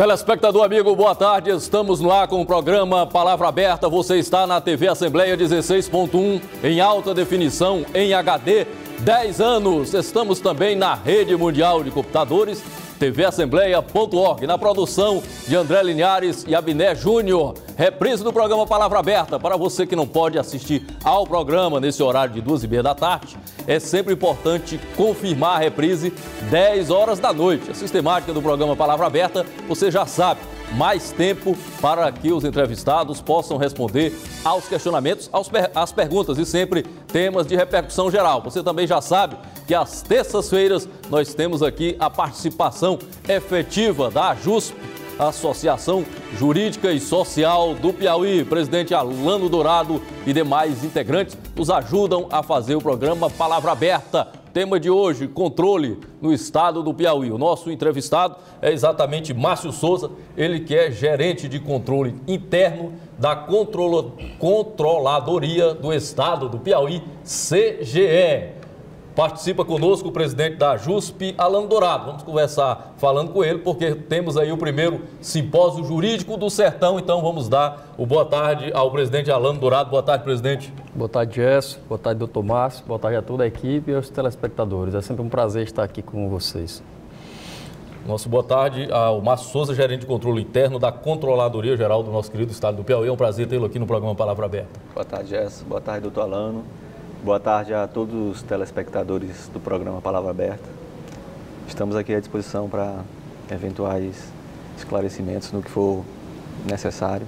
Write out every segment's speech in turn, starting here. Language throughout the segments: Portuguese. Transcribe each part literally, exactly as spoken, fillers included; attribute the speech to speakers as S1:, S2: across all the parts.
S1: Telespectador amigo, boa tarde. Estamos no ar com o programa Palavra Aberta. Você está na T V Assembleia dezesseis ponto um, em alta definição, em H D, dez anos. Estamos também na Rede Mundial de Computadores, T V Assembleia ponto org, na produção de André Linhares e Abner Júnior. Reprise do programa Palavra Aberta. Para você que não pode assistir ao programa nesse horário de duas e meia da tarde, é sempre importante confirmar a reprise dez horas da noite. A sistemática do programa Palavra Aberta, você já sabe, mais tempo para que os entrevistados possam responder aos questionamentos, aos per às perguntas e sempre temas de repercussão geral. Você também já sabe que às terças-feiras nós temos aqui a participação efetiva da AJUSP, Associação Jurídica e Social do Piauí. Presidente Alano Dourado e demais integrantes nos ajudam a fazer o programa Palavra Aberta. Tema de hoje, controle no estado do Piauí. O nosso entrevistado é exatamente Márcio Souza, ele que é gerente de controle interno da Controlo... Controladoria do Estado do Piauí, C G E. Participa conosco o presidente da AJUSP, Alano Dourado. Vamos conversar falando com ele, porque temos aí o primeiro simpósio jurídico do Sertão. Então vamos dar o boa tarde ao presidente Alano Dourado. Boa tarde, presidente.
S2: Boa tarde, Gerson. Boa tarde, doutor Márcio. Boa tarde a toda a equipe e aos telespectadores. É sempre um prazer estar aqui com vocês.
S1: Nosso boa tarde ao Márcio Souza, gerente de controle interno da Controladoria Geral do nosso querido estado do Piauí. É um prazer tê-lo aqui no programa Palavra Aberta.
S3: Boa tarde, Gerson. Boa tarde, doutor Alano. Boa tarde a todos os telespectadores do programa Palavra Aberta. Estamos aqui à disposição para eventuais esclarecimentos no que for necessário.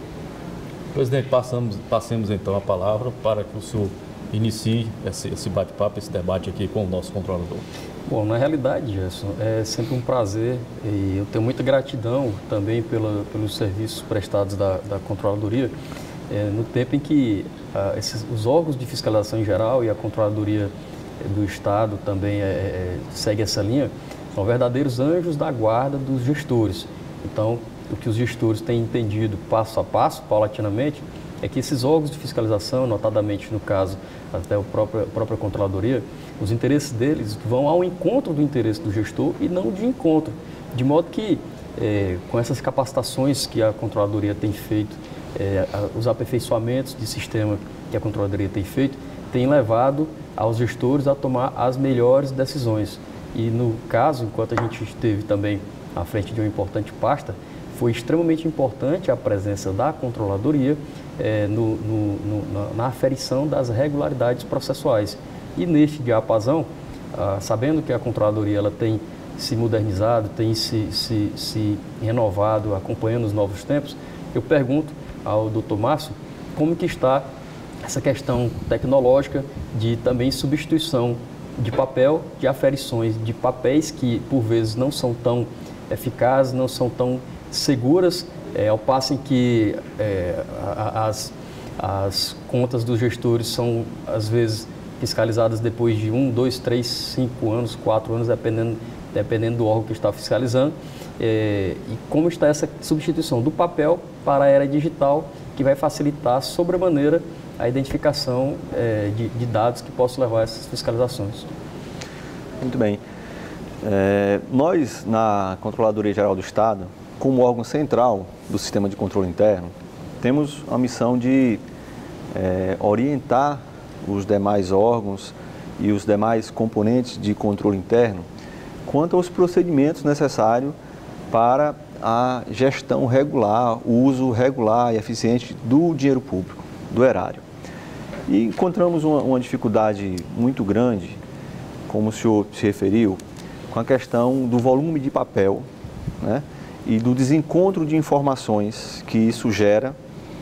S1: Presidente, passamos, passemos então a palavra para que o senhor inicie esse, esse bate-papo, esse debate aqui com o nosso controlador.
S2: Bom, na realidade, Gerson, é sempre um prazer e eu tenho muita gratidão também pela, pelos serviços prestados da, da Controladoria, é, no tempo em que ah, esses, os órgãos de fiscalização em geral e a Controladoria do Estado também é, é, segue essa linha, são verdadeiros anjos da guarda dos gestores. Então, o que os gestores têm entendido passo a passo, paulatinamente, é que esses órgãos de fiscalização, notadamente no caso até a própria, a própria Controladoria, os interesses deles vão ao encontro do interesse do gestor e não de encontro. De modo que, é, com essas capacitações que a Controladoria tem feito, é, os aperfeiçoamentos de sistema que a Controladoria tem feito, tem levado aos gestores a tomar as melhores decisões. E no caso, enquanto a gente esteve também à frente de uma importante pasta, foi extremamente importante a presença da Controladoria é, no, no, no, na aferição das regularidades processuais. E neste diapasão, ah, sabendo que a Controladoria ela tem se modernizado, tem se, se, se renovado, acompanhando os novos tempos, eu pergunto ao doutor Márcio como que está essa questão tecnológica de também substituição de papel, de aferições de papéis que por vezes não são tão eficazes, não são tão seguras, é, ao passo em que é, as, as contas dos gestores são às vezes fiscalizadas depois de um, dois, três, cinco anos, quatro anos, dependendo, dependendo do órgão que está fiscalizando. É, e como está essa substituição do papel para a era digital, que vai facilitar sobremaneira a identificação é, de, de dados que possam levar a essas fiscalizações.
S3: Muito bem. É, nós, na Controladoria Geral do Estado, como órgão central do sistema de controle interno, temos a missão de é, orientar os demais órgãos e os demais componentes de controle interno quanto aos procedimentos necessários para a gestão regular, o uso regular e eficiente do dinheiro público, do erário. E encontramos uma, uma dificuldade muito grande, como o senhor se referiu, com a questão do volume de papel, né, e do desencontro de informações que isso gera,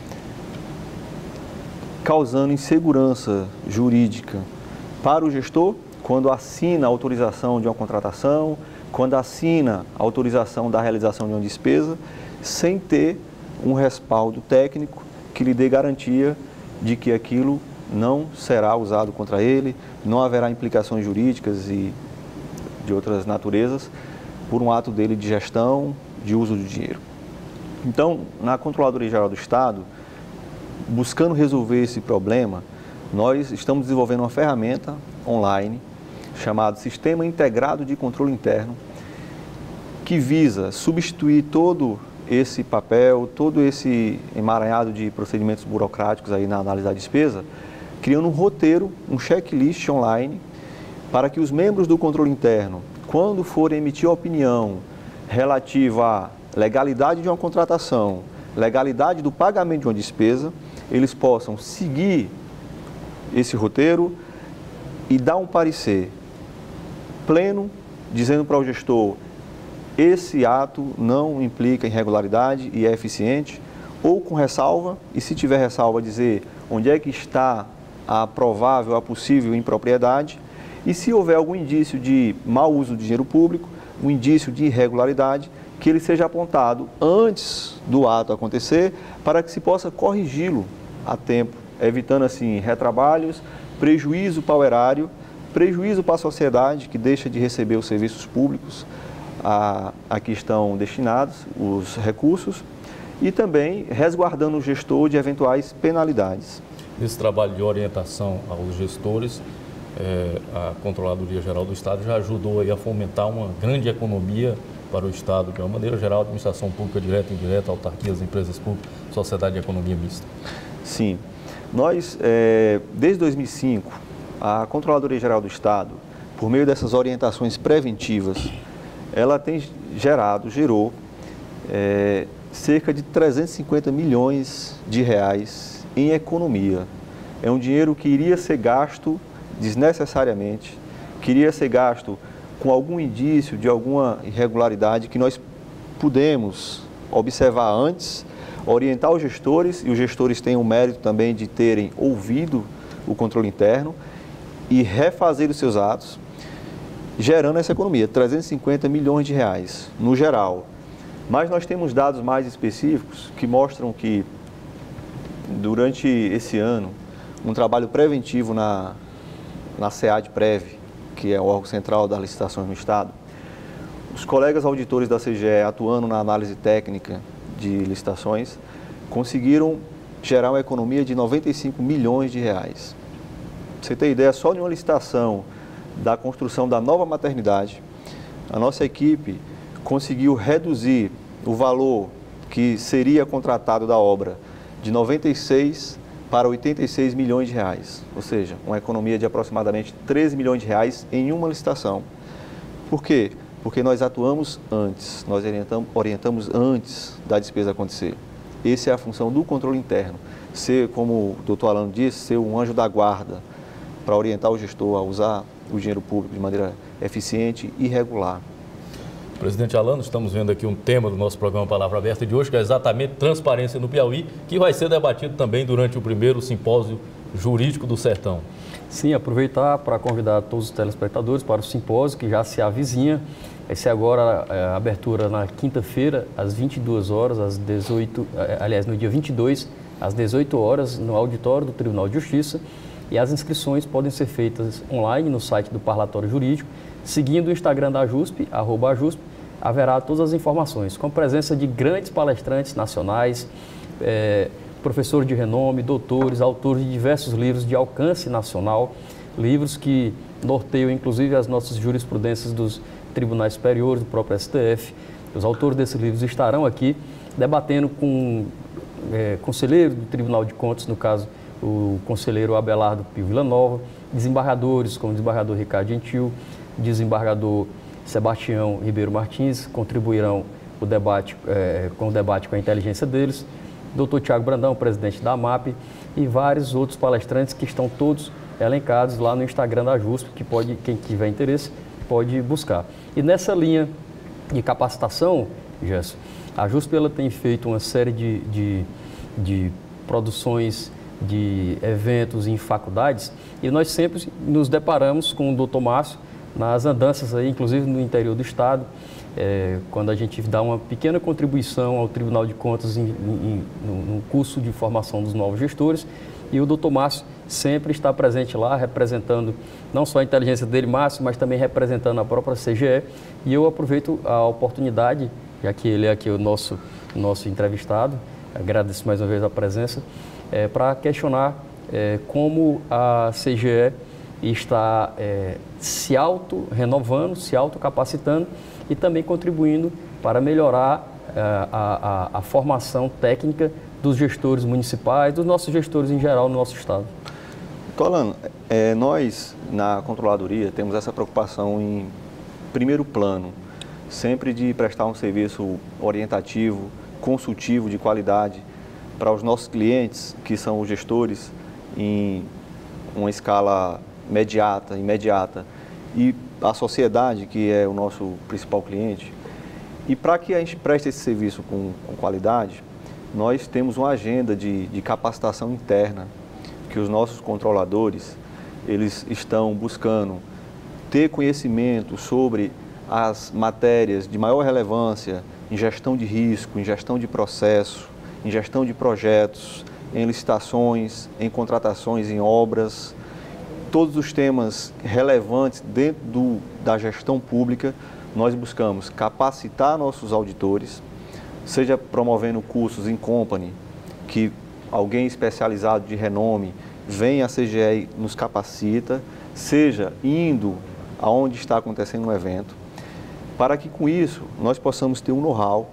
S3: causando insegurança jurídica para o gestor quando assina a autorização de uma contratação, quando assina a autorização da realização de uma despesa, sem ter um respaldo técnico que lhe dê garantia de que aquilo não será usado contra ele, não haverá implicações jurídicas e de outras naturezas por um ato dele de gestão, de uso do dinheiro. Então, na Controladoria Geral do Estado, buscando resolver esse problema, nós estamos desenvolvendo uma ferramenta online chamada Sistema Integrado de Controle Interno, que visa substituir todo esse papel, todo esse emaranhado de procedimentos burocráticos aí na análise da despesa, criando um roteiro, um checklist online, para que os membros do controle interno, quando forem emitir opinião relativa à legalidade de uma contratação, legalidade do pagamento de uma despesa, eles possam seguir esse roteiro e dar um parecer pleno, dizendo para o gestor, esse ato não implica irregularidade e é eficiente, ou com ressalva, e se tiver ressalva, dizer onde é que está a provável, a possível impropriedade, e se houver algum indício de mau uso de dinheiro público, um indício de irregularidade, que ele seja apontado antes do ato acontecer, para que se possa corrigi-lo a tempo, evitando assim retrabalhos, prejuízo para o erário, prejuízo para a sociedade que deixa de receber os serviços públicos a, a que estão destinados, os recursos, e também resguardando o gestor de eventuais penalidades.
S1: Nesse trabalho de orientação aos gestores, é, a Controladoria Geral do Estado já ajudou aí a fomentar uma grande economia para o Estado, de uma maneira geral, administração pública direta e indireta, autarquias, empresas públicas, sociedade de economia mista.
S3: Sim. Nós, é, desde dois mil e cinco, a Controladoria Geral do Estado, por meio dessas orientações preventivas, ela tem gerado, gerou, é, cerca de trezentos e cinquenta milhões de reais em economia. É um dinheiro que iria ser gasto desnecessariamente, que iria ser gasto com algum indício de alguma irregularidade que nós pudemos observar antes, orientar os gestores, e os gestores têm o mérito também de terem ouvido o controle interno e refazer os seus atos, gerando essa economia, trezentos e cinquenta milhões de reais no geral. Mas nós temos dados mais específicos que mostram que durante esse ano, um trabalho preventivo na, na SEAD-Prev, que é o órgão central das licitações no Estado, os colegas auditores da C G E atuando na análise técnica de licitações, conseguiram gerar uma economia de noventa e cinco milhões de reais. Pra você ter ideia, só de uma licitação da construção da nova maternidade, a nossa equipe conseguiu reduzir o valor que seria contratado da obra de noventa e seis para oitenta e seis milhões de reais, ou seja, uma economia de aproximadamente treze milhões de reais em uma licitação. Por quê? Porque nós atuamos antes, nós orientamos, orientamos antes da despesa acontecer. Essa é a função do controle interno, ser, como o doutor Alano disse, ser um anjo da guarda para orientar o gestor a usar o dinheiro público de maneira eficiente e regular.
S1: Presidente Alano, estamos vendo aqui um tema do nosso programa Palavra Aberta de hoje, que é exatamente transparência no Piauí, que vai ser debatido também durante o primeiro simpósio jurídico do Sertão.
S2: Sim, aproveitar para convidar todos os telespectadores para o simpósio, que já se avizinha. Vai ser agora a abertura na quinta-feira, às vinte e duas horas, às dezoito, aliás, no dia vinte e dois, às dezoito horas, no auditório do Tribunal de Justiça. E as inscrições podem ser feitas online no site do Parlatório Jurídico, seguindo o Instagram da JUSP, arroba JUSP, haverá todas as informações, com presença de grandes palestrantes nacionais, é, professores de renome, doutores, autores de diversos livros de alcance nacional, livros que norteiam inclusive as nossas jurisprudências dos tribunais superiores, do próprio S T F. Os autores desses livros estarão aqui debatendo com é, conselheiros do Tribunal de Contas, no caso o conselheiro Abelardo Pio Villanova, desembargadores como o desembargador Ricardo Gentil, desembargador Sebastião Ribeiro Martins, contribuirão o debate, é, com o debate com a inteligência deles, doutor Tiago Brandão, presidente da AMAP, e vários outros palestrantes que estão todos elencados lá no Instagram da JUSP, que pode, quem tiver interesse pode buscar. E nessa linha de capacitação, Gerson, a JUSP ela tem feito uma série de, de, de produções de eventos em faculdades, e nós sempre nos deparamos com o doutor Márcio nas andanças aí, inclusive no interior do estado, é, quando a gente dá uma pequena contribuição ao Tribunal de Contas em, em, no curso de formação dos novos gestores, e o doutor Márcio sempre está presente lá, representando não só a inteligência dele, Márcio, mas também representando a própria C G E, e eu aproveito a oportunidade, já que ele é aqui o nosso, nosso entrevistado, agradeço mais uma vez a presença, É, para questionar é, como a C G E está é, se auto-renovando, se auto-capacitando e também contribuindo para melhorar uh, a, a, a formação técnica dos gestores municipais, dos nossos gestores em geral no nosso estado.
S3: Tolano, é, nós na controladoria temos essa preocupação em primeiro plano, sempre de prestar um serviço orientativo, consultivo de qualidade para os nossos clientes, que são os gestores, em uma escala imediata, imediata, e a sociedade, que é o nosso principal cliente. E para que a gente preste esse serviço com, com qualidade, nós temos uma agenda de, de capacitação interna, que os nossos controladores, eles estão buscando ter conhecimento sobre as matérias de maior relevância em gestão de risco, em gestão de processo, em gestão de projetos, em licitações, em contratações, em obras, todos os temas relevantes dentro do, da gestão pública. Nós buscamos capacitar nossos auditores, seja promovendo cursos em company, que alguém especializado de renome vem à C G E e nos capacita, seja indo aonde está acontecendo um evento, para que com isso nós possamos ter um know-how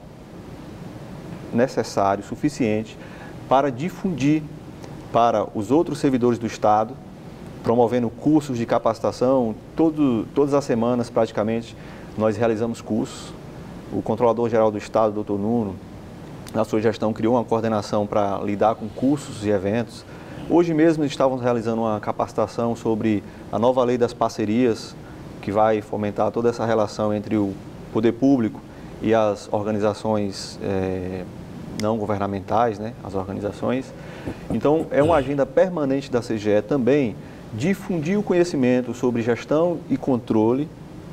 S3: necessário, suficiente, para difundir para os outros servidores do Estado, promovendo cursos de capacitação. Todo, todas as semanas, praticamente, nós realizamos cursos. O Controlador-Geral do Estado, doutor Nuno, na sua gestão, criou uma coordenação para lidar com cursos e eventos. Hoje mesmo estávamos realizando uma capacitação sobre a nova lei das parcerias, que vai fomentar toda essa relação entre o poder público e as organizações eh, não governamentais, né, as organizações. Então, é uma agenda permanente da C G E também difundir o conhecimento sobre gestão e controle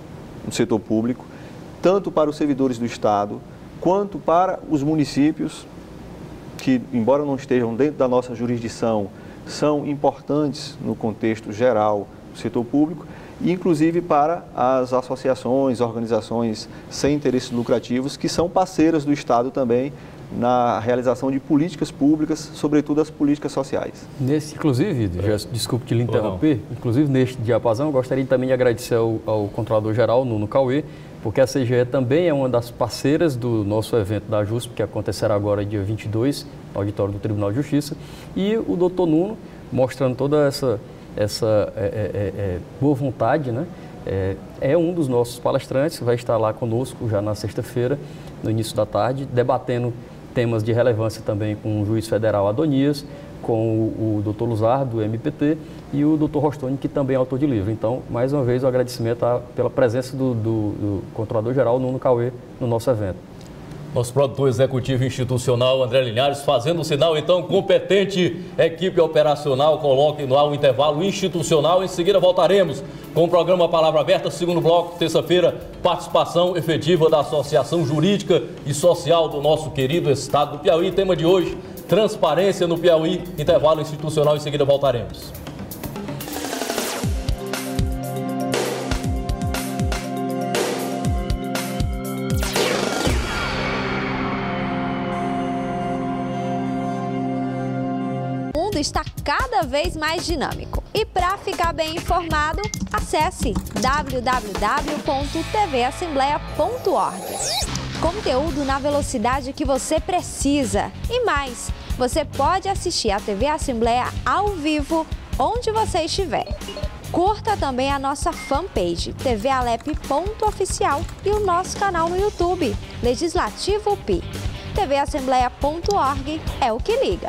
S3: no setor público, tanto para os servidores do Estado, quanto para os municípios, que, embora não estejam dentro da nossa jurisdição, são importantes no contexto geral do setor público, e inclusive para as associações, organizações sem interesses lucrativos, que são parceiras do Estado também na realização de políticas públicas, sobretudo as políticas sociais.
S2: Nesse, inclusive, já, desculpe te lhe interromper, inclusive neste diapasão, eu gostaria também de agradecer ao, ao Controlador-Geral, Nuno Cauê, porque a C G E também é uma das parceiras do nosso evento da JUSP, que acontecerá agora dia vinte e dois, no auditório do Tribunal de Justiça, e o doutor Nuno, mostrando toda essa, essa é, é, é, boa vontade, né? É, é um dos nossos palestrantes, vai estar lá conosco já na sexta-feira, no início da tarde, debatendo temas de relevância também com o juiz federal Adonias, com o, o doutor Luzar, do M P T, e o doutor Rostoni, que também é autor de livro. Então, mais uma vez, o agradecimento a, pela presença do, do, do Controlador-Geral, Nuno Cauê, no nosso evento.
S1: Nosso produtor executivo institucional, André Linhares, fazendo o sinal, então, competente, equipe operacional, coloque no ar o intervalo institucional. Em seguida, voltaremos com o programa Palavra Aberta, segundo bloco, terça-feira, participação efetiva da Associação Jurídica e Social do nosso querido Estado do Piauí. Tema de hoje, transparência no Piauí, intervalo institucional, em seguida voltaremos.
S4: Está cada vez mais dinâmico. E para ficar bem informado, acesse w w w ponto t v assembleia ponto org. Conteúdo na velocidade que você precisa. E mais, você pode assistir a T V Assembleia ao vivo, onde você estiver. Curta também a nossa fanpage, T V Alep ponto oficial, e o nosso canal no YouTube, Legislativo P I. T V Assembleia ponto org é o que liga.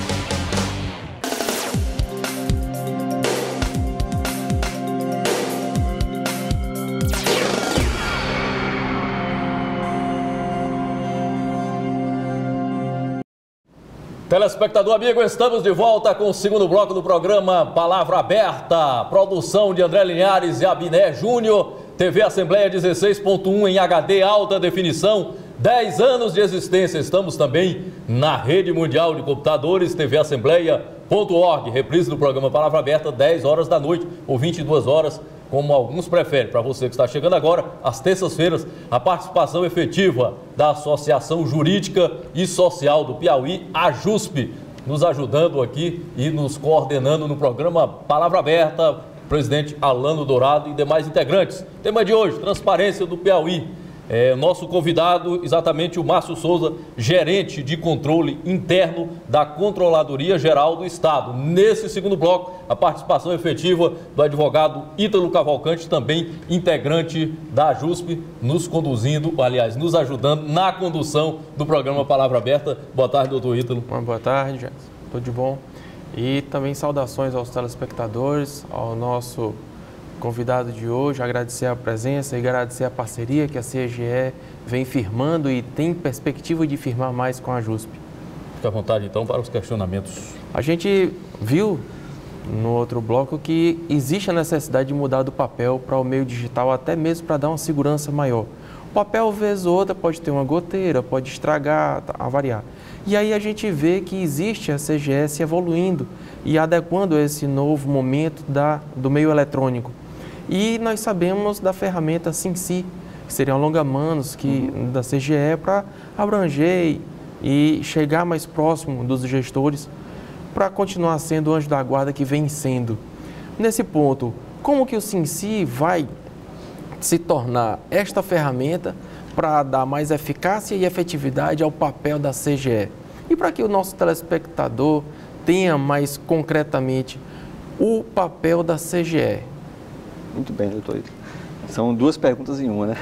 S1: Telespectador amigo, estamos de volta com o segundo bloco do programa Palavra Aberta, produção de André Linhares e Abiné Júnior, T V Assembleia dezesseis ponto um em H D alta definição, dez anos de existência. Estamos também na rede mundial de computadores, T V Assembleia ponto org, reprise do programa Palavra Aberta, dez horas da noite ou vinte e duas horas, como alguns preferem. Para você que está chegando agora, às terças-feiras, a participação efetiva da Associação Jurídica e Social do Piauí, a JUSP, nos ajudando aqui e nos coordenando no programa Palavra Aberta, presidente Alano Dourado e demais integrantes. Tema de hoje, transparência do Piauí. É, nosso convidado, exatamente o Márcio Souza, gerente de controle interno da Controladoria Geral do Estado. Nesse segundo bloco, a participação efetiva do advogado Ítalo Cavalcante, também integrante da JUSP, nos conduzindo, aliás, nos ajudando na condução do programa Palavra Aberta. Boa tarde, doutor Ítalo.
S5: Uma boa tarde, Jackson. Tudo de bom? E também saudações aos telespectadores, ao nosso convidado de hoje, agradecer a presença e agradecer a parceria que a C G E vem firmando e tem perspectiva de firmar mais com a JUSP.
S1: Fique à vontade, então, para os questionamentos.
S5: A gente viu no outro bloco que existe a necessidade de mudar do papel para o meio digital, até mesmo para dar uma segurança maior. O papel, vez ou outra, pode ter uma goteira, pode estragar, avariar. E aí a gente vê que existe a C G E se evoluindo e adequando a esse novo momento da, do meio eletrônico. E nós sabemos da ferramenta SimSi, que seriam alongamanos que, uhum. da C G E para abranger e chegar mais próximo dos gestores para continuar sendo o anjo da guarda que vem sendo. Nesse ponto, como que o SimSi vai se tornar esta ferramenta para dar mais eficácia e efetividade ao papel da C G E? E para que o nosso telespectador tenha mais concretamente o papel da C G E?
S3: Muito bem, doutor. São duas perguntas em uma, né?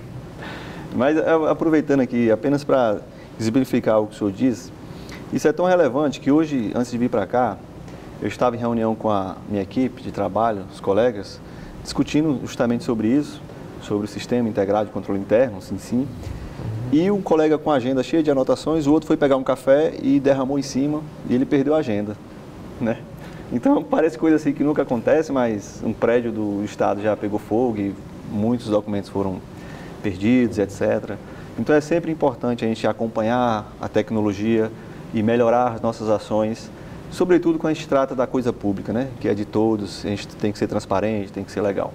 S3: Mas aproveitando aqui, apenas para exemplificar o que o senhor diz, isso é tão relevante que hoje, antes de vir para cá, eu estava em reunião com a minha equipe de trabalho, os colegas, discutindo justamente sobre isso, sobre o Sistema Integrado de Controle Interno, o SimSi, e um colega com a agenda cheia de anotações, o outro foi pegar um café e derramou em cima, e ele perdeu a agenda, né? Então, parece coisa assim que nunca acontece, mas um prédio do Estado já pegou fogo e muitos documentos foram perdidos, etcétera. Então, é sempre importante a gente acompanhar a tecnologia e melhorar as nossas ações, sobretudo quando a gente trata da coisa pública, né? Que é de todos, a gente tem que ser transparente, tem que ser legal.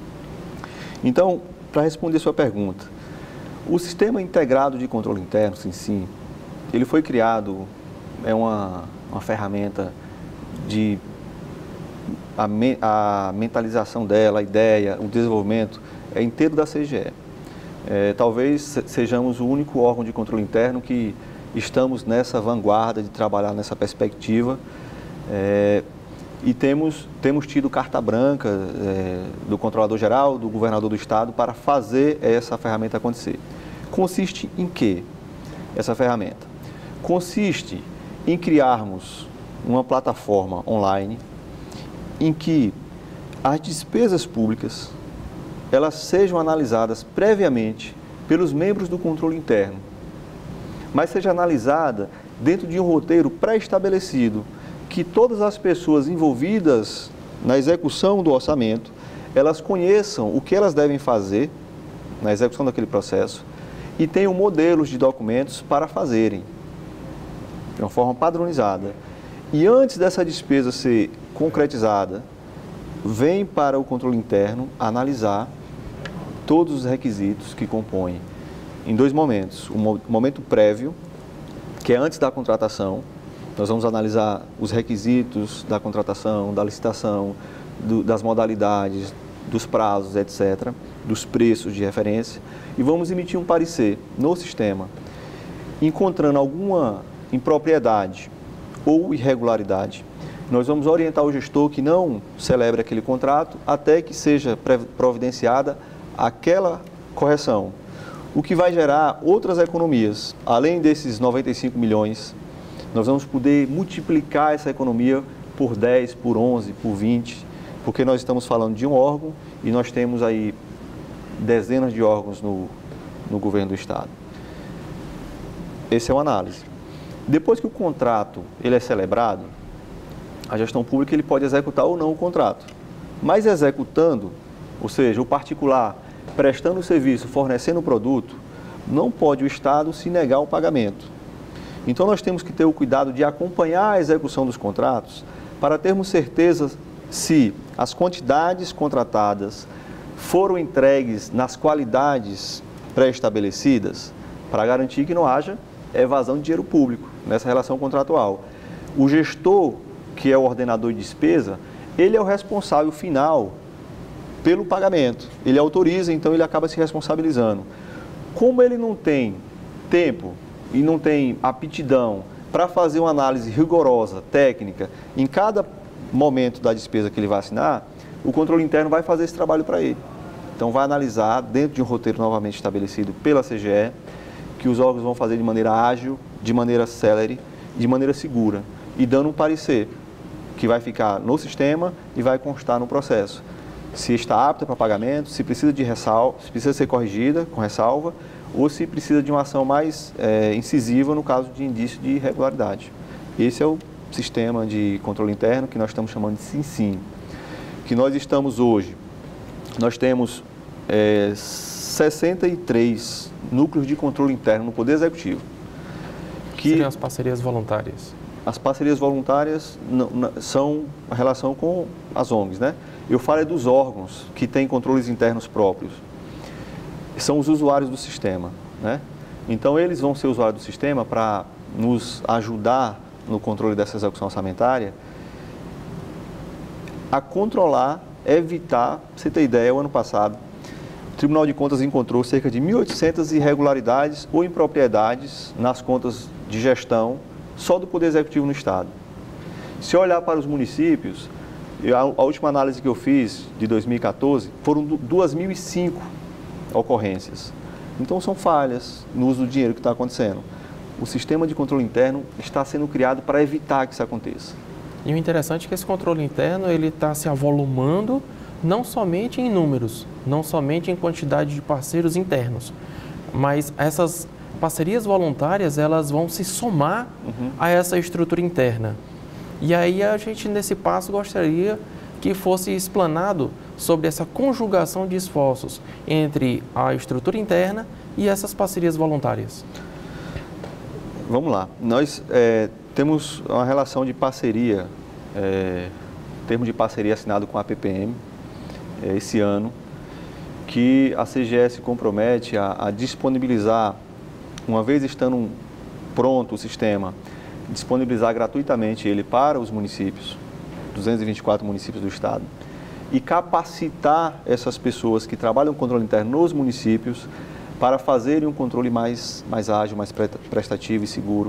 S3: Então, para responder a sua pergunta, o Sistema Integrado de Controle Interno, SimSi, ele foi criado, é uma, uma ferramenta de a, me, a mentalização dela, a ideia, o desenvolvimento é inteiro da C G E. É, talvez sejamos o único órgão de controle interno que estamos nessa vanguarda de trabalhar nessa perspectiva é, e temos, temos tido carta branca é, do Controlador-Geral, do Governador do Estado para fazer essa ferramenta acontecer. Consiste em quê? Essa ferramenta consiste em criarmos uma plataforma online em que as despesas públicas elas sejam analisadas previamente pelos membros do controle interno, mas seja analisada dentro de um roteiro pré-estabelecido, que todas as pessoas envolvidas na execução do orçamento, elas conheçam o que elas devem fazer na execução daquele processo e tenham modelos de documentos para fazerem, de uma forma padronizada. E antes dessa despesa ser concretizada, vem para o controle interno analisar todos os requisitos que compõem em dois momentos. O momento prévio, que é antes da contratação, nós vamos analisar os requisitos da contratação, da licitação, do, das modalidades, dos prazos, etcétera, dos preços de referência, e vamos emitir um parecer no sistema, encontrando alguma impropriedade ou irregularidade. Nós vamos orientar o gestor que não celebre aquele contrato até que seja providenciada aquela correção, o que vai gerar outras economias. Além desses noventa e cinco milhões, nós vamos poder multiplicar essa economia por dez, por onze, por vinte, porque nós estamos falando de um órgão e nós temos aí dezenas de órgãos no, no governo do Estado. Essa é uma análise. Depois que o contrato ele é celebrado, a gestão pública ele pode executar ou não o contrato. Mas executando, ou seja, o particular prestando o serviço, fornecendo o produto, não pode o Estado se negar o pagamento. Então nós temos que ter o cuidado de acompanhar a execução dos contratos para termos certeza se as quantidades contratadas foram entregues nas qualidades pré-estabelecidas, para garantir que não haja evasão de dinheiro público nessa relação contratual. O gestor, que é o ordenador de despesa, ele é o responsável final pelo pagamento. Ele autoriza, então ele acaba se responsabilizando. Como ele não tem tempo e não tem aptidão para fazer uma análise rigorosa, técnica, em cada momento da despesa que ele vai assinar, o controle interno vai fazer esse trabalho para ele. Então, vai analisar, dentro de um roteiro novamente estabelecido pela C G E, que os órgãos vão fazer de maneira ágil, de maneira célere, de maneira segura, e dando um parecer, que vai ficar no sistema e vai constar no processo. Se está apta para pagamento, se precisa de ressalva, se precisa ser corrigida com ressalva, ou se precisa de uma ação mais é, incisiva no caso de indício de irregularidade. Esse é o sistema de controle interno que nós estamos chamando de SINSIM, que nós estamos hoje. Nós temos é, sessenta e três núcleos de controle interno no Poder Executivo. Que
S5: seriam as parcerias voluntárias?
S3: As parcerias voluntárias não, não, são a relação com as O N Gs, né? Eu falo é dos órgãos que têm controles internos próprios. São os usuários do sistema, né? Então, eles vão ser usuários do sistema para nos ajudar no controle dessa execução orçamentária a controlar, evitar, pra você ter ideia, o ano passado, o Tribunal de Contas encontrou cerca de mil e oitocentas irregularidades ou impropriedades nas contas de gestão só do Poder Executivo no Estado. Se olhar para os municípios, a, a última análise que eu fiz, de dois mil e quatorze, foram duas mil e cinco ocorrências. Então, são falhas no uso do dinheiro que está acontecendo. O sistema de controle interno está sendo criado para evitar que isso aconteça.
S5: E o interessante é que esse controle interno ele está se avolumando não somente em números, não somente em quantidade de parceiros internos, mas essas parcerias voluntárias elas vão se somar uhum. a essa estrutura interna. E aí a gente nesse passo gostaria que fosse explanado sobre essa conjugação de esforços entre a estrutura interna e essas parcerias voluntárias.
S3: Vamos lá. Nós é, temos uma relação de parceria, é, termo de parceria assinado com a P P M é, esse ano, que a C G E se compromete a, a disponibilizar, uma vez estando pronto o sistema, disponibilizar gratuitamente ele para os municípios, duzentos e vinte e quatro municípios do estado, e capacitar essas pessoas que trabalham com controle interno nos municípios para fazerem um controle mais, mais ágil, mais prestativo e seguro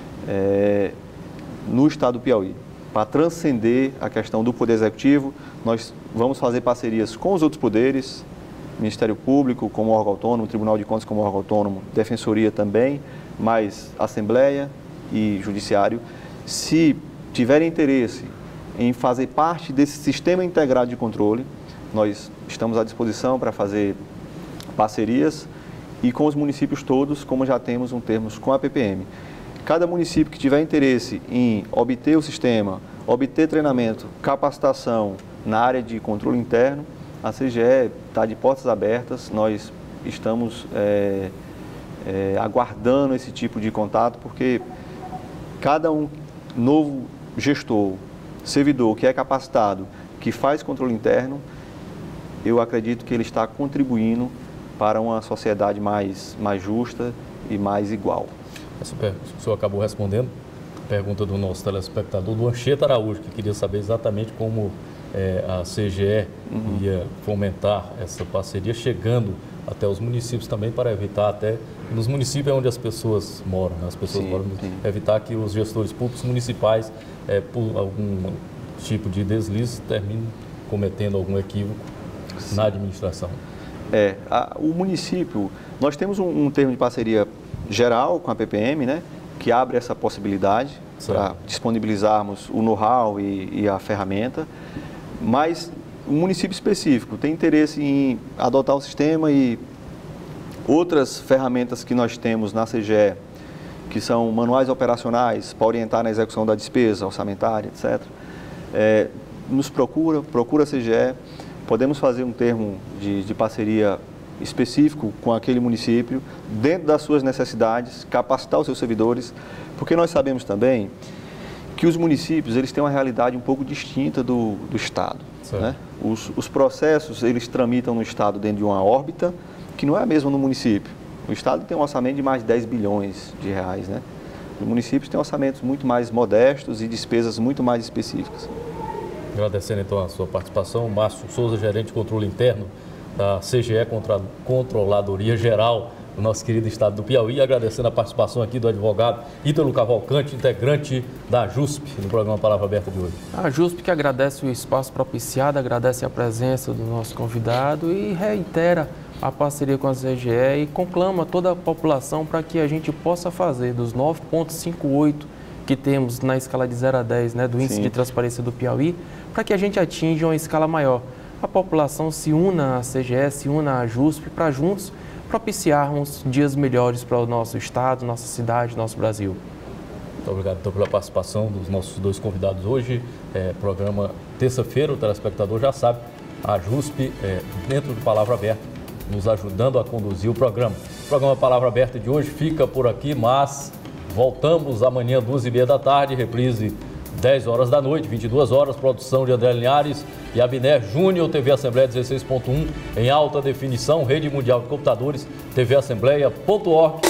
S3: é, no estado do Piauí. Para transcender a questão do Poder Executivo, nós vamos fazer parcerias com os outros poderes, Ministério Público como órgão autônomo, Tribunal de Contas como órgão autônomo, Defensoria também, mais Assembleia e Judiciário. Se tiverem interesse em fazer parte desse sistema integrado de controle, nós estamos à disposição para fazer parcerias e com os municípios todos, como já temos um termo com a P P M. Cada município que tiver interesse em obter o sistema, obter treinamento, capacitação na área de controle interno, a C G E está de portas abertas, nós estamos é, é, aguardando esse tipo de contato, porque cada um novo gestor, servidor que é capacitado, que faz controle interno, eu acredito que ele está contribuindo para uma sociedade mais, mais justa e mais igual.
S1: Essa pergunta, o senhor acabou respondendo, pergunta do nosso telespectador, do Anchieta Araújo, que queria saber exatamente como é, a C G E uhum. ia fomentar essa parceria, chegando até os municípios também, para evitar até, nos municípios onde as pessoas moram, né? as pessoas sim, moram, sim. evitar que os gestores públicos municipais, é, por algum tipo de deslize, terminem cometendo algum equívoco sim. na administração.
S3: É, a, o município, nós temos um, um termo de parceria geral com a P P M, né, que abre essa possibilidade para disponibilizarmos o know-how e, e a ferramenta, mas o município específico tem interesse em adotar o sistema e outras ferramentas que nós temos na C G E, que são manuais operacionais para orientar na execução da despesa orçamentária, etcétera, é, nos procura, procura a C G E, podemos fazer um termo de, de parceria específico com aquele município, dentro das suas necessidades, capacitar os seus servidores, porque nós sabemos também que os municípios eles têm uma realidade um pouco distinta do, do Estado. Né? Os, os processos eles tramitam no Estado dentro de uma órbita que não é a mesma no município. O Estado tem um orçamento de mais de dez bilhões de reais. Né? Os municípios têm orçamentos muito mais modestos e despesas muito mais específicas.
S1: Agradecendo então a sua participação, Márcio Souza, gerente de controle interno da C G E, Controladoria Geral o nosso querido estado do Piauí, agradecendo a participação aqui do advogado Ítalo Cavalcante, integrante da JUSP, no programa Palavra Aberta de hoje.
S5: A JUSP que agradece o espaço propiciado, agradece a presença do nosso convidado e reitera a parceria com a C G E e conclama toda a população para que a gente possa fazer dos nove vírgula cinquenta e oito que temos na escala de zero a dez, né, do índice Sim. de transparência do Piauí, para que a gente atinja uma escala maior. A população se una à C G E, se una à JUSP, para juntos propiciarmos dias melhores para o nosso estado, nossa cidade, nosso Brasil.
S1: Muito obrigado então pela participação dos nossos dois convidados hoje. É, programa terça-feira, o telespectador já sabe, a JUSP, é, dentro do Palavra Aberta, nos ajudando a conduzir o programa. O programa Palavra Aberta de hoje fica por aqui, mas voltamos amanhã, duas e meia da tarde, reprise dez horas da noite, vinte e duas horas, produção de André Linhares e Abner Júnior, T V Assembleia dezesseis ponto um, em alta definição, Rede Mundial de Computadores, T V Assembleia ponto org.